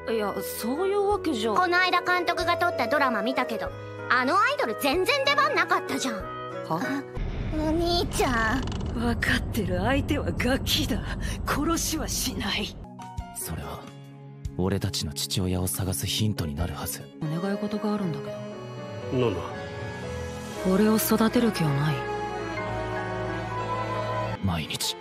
いや、そういうわけじゃ。 この間監督が撮ったドラマ見たけど、あのアイドル全然出番なかったじゃん。 は？ お兄ちゃん。 分かってる。相手はガキだ。殺しはしない。 それは俺たちの父親を探すヒントになるはず。 お願い事があるんだけど。 なんだ。 俺を育てる気はない。 毎日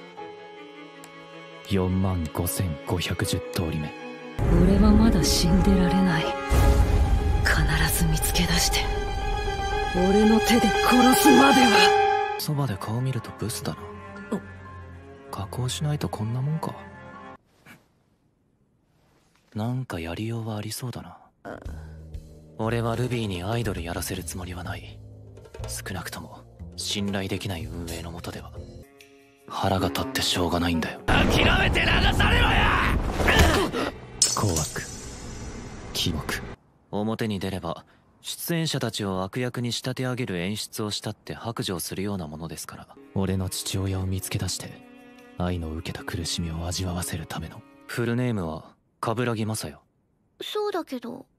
45,510通り目。 俺はまだ死んでられない。必ず見つけ出して俺の手で殺すまでは。 そばで顔見るとブスだな。加工しないとこんなもんか。なんかやりようはありそうだな。俺はルビーにアイドルやらせるつもりはない。少なくとも信頼できない運営の下では。腹が立ってしょうがないんだよ。 諦めて流されろよ。 紅悪貴木、表に出れば出演者たちを悪役に仕立て上げる演出をしたって白状するようなものですから。俺の父親を見つけ出して愛の受けた苦しみを味わわせるための。フルネームは鏑木正也。 そうだけど。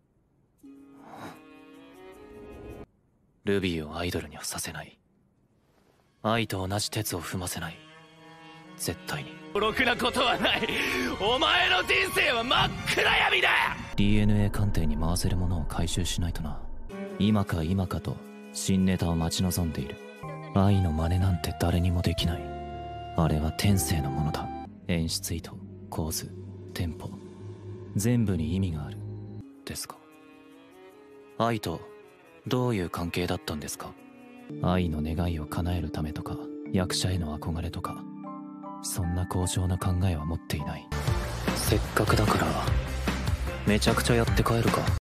ルビーをアイドルにはさせない。愛と同じ鉄を踏ませない。絶対に。 ろくなことはない。お前の人生は真っ暗闇だ。 DNA 鑑定に回せるものを回収しないとな。今か今かと新ネタを待ち望んでいる。愛の真似なんて誰にもできない。あれは天性のものだ。演出意図、構図、テンポ、全部に意味がある。ですか。愛とどういう関係だったんですか。愛の願いを叶えるためとか、役者への憧れとか、そんな高尚な考えは持っていない。せっかくだからめちゃくちゃやって帰るか。